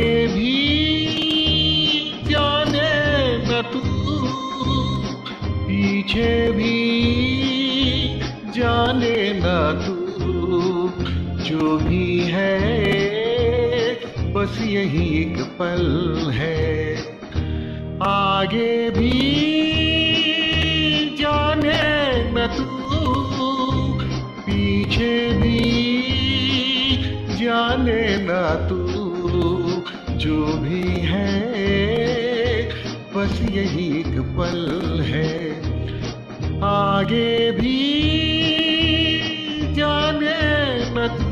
भी जाने न तू, पीछे भी जाने न तू, जो भी है बस यही एक पल है। आगे भी जाने न तू, पीछे भी जाने न तू, जो भी है बस यही एक पल है। आगे भी जाने न तू।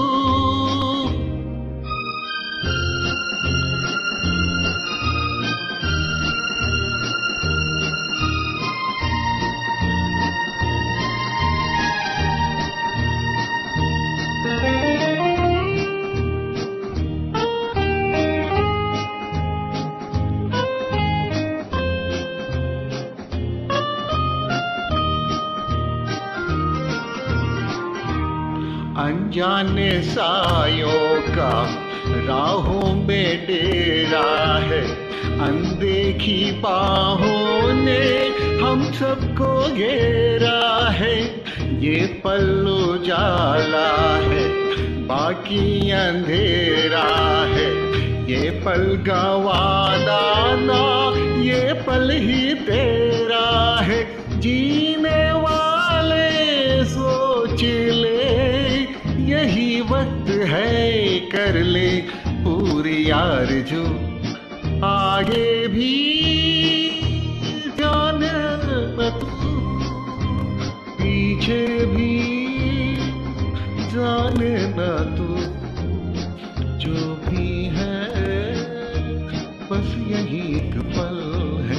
अनजाने सायों का राहों में डेरा है, अनदेखी बाहों ने हम सबको घेरा है। ये पल उजाला है, बाकी अंधेरा है, ये पल गंवाना ना, ये पल ही तेरा है। जीने वाले सोच ले, यही वक्त है कर ले पूरी आरज़ू। आगे भी जाने न तू, पीछे भी जाने न तू, जो भी है बस यही एक पल है।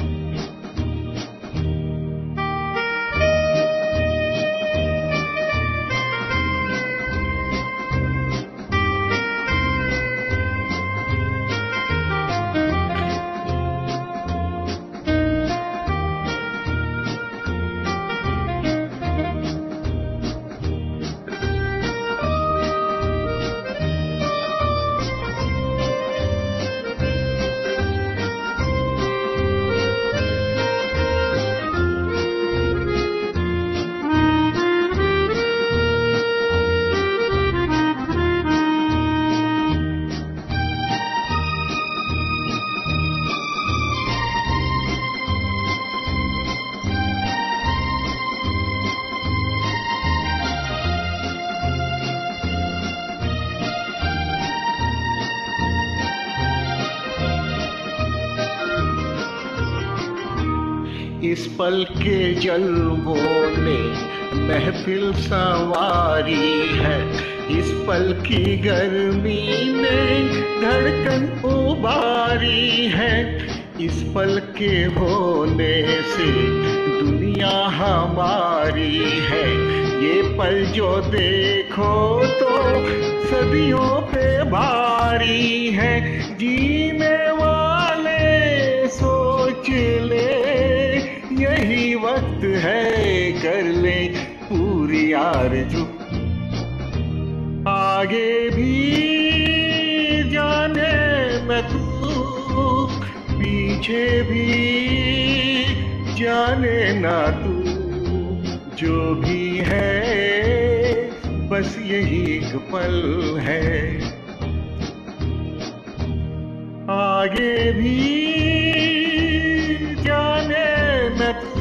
इस पल के जलवों ने महफिल संवारी है, इस पल की गर्मी ने धड़कन उबारी है। इस पल के होने से दुनिया हमारी है, ये पल जो देखो तो सदियों पे भारी है। जीने वाले सोच ले, यही वक्त है कर ले पूरी आरज़ू। आगे भी जाने न तू, पीछे भी जाने न तू, जो भी है बस यही एक पल है। आगे भी जाने न तू।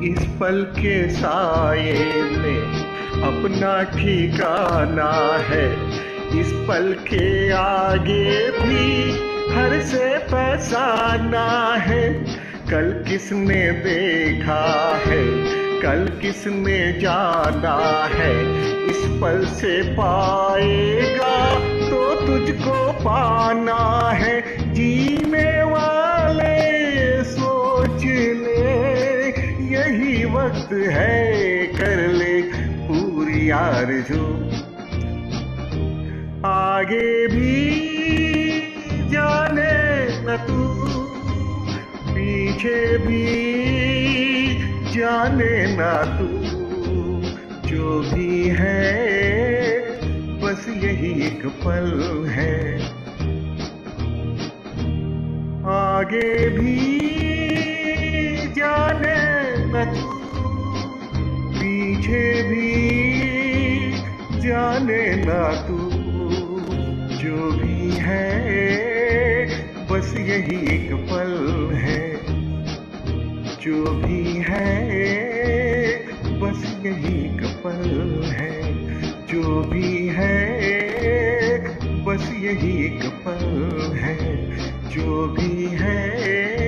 इस पल के साये में अपना ठिकाना है। इस पल के आगे भी हर से फसाना है। कल किसने देखा है, कल किसने जाना है। इस पल से पाएगा तो तुझको पाना है। जीने वाले सोच ले, यही वक्त है, कर ले पूरी आरज़ू। आगे भी जाने न तू, पीछे भी जाने ना तू। जो भी है बस यही एक पल है। आगे भी जाने न तू, पीछे भी जाने ना तू। जो भी है बस यही एक पल है। जो भी है बस यही एक पल है। जो भी है बस यही एक पल है। जो भी है